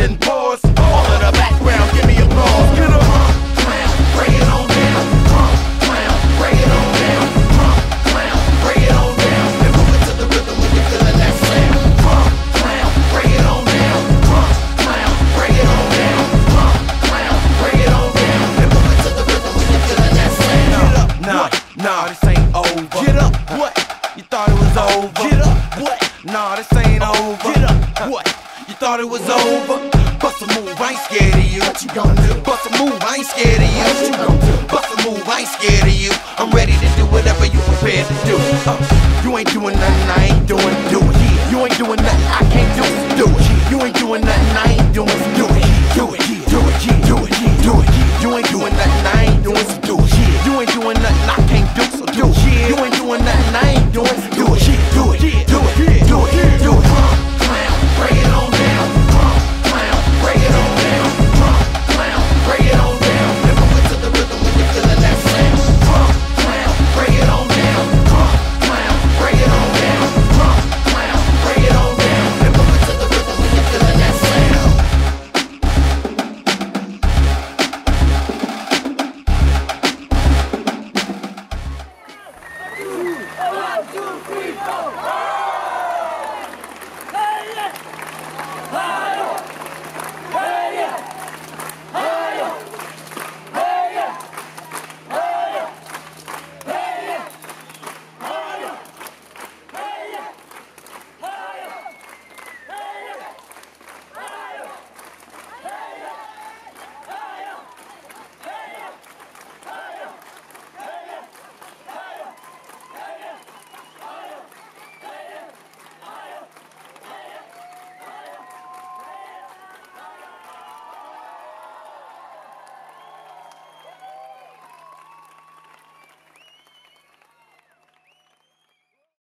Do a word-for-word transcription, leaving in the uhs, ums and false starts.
and pause. All of the background, give me applause. Get up, clown, bring it on down. Clown, bring it on down. Clown, bring it on down. And move it to the rhythm when you're feeling that slam. Clown, bring it on down. Clown, bring it on down. Clown, bring it on down. And move it to the rhythm when you're feeling that slam. Get up, nah, nah, this ain't over. Get up, what? You thought it was over? Get up, what? Nah, this ain't over. Get up, what? You thought it was over? Bust a move, I ain't scared of you. What you gonna do? Bust a move, I ain't scared of you. What you gonna do? Bust a move, I ain't scared of you. I'm ready to do whatever you prepared to do. Uh, you ain't doing nothing, I ain't doing. Do it. You ain't doing nothing, I can't do it. Do it. You ain't doing nothing, I ain't doing. Do it. Do it. Do it. Do it. Do it. You ain't doing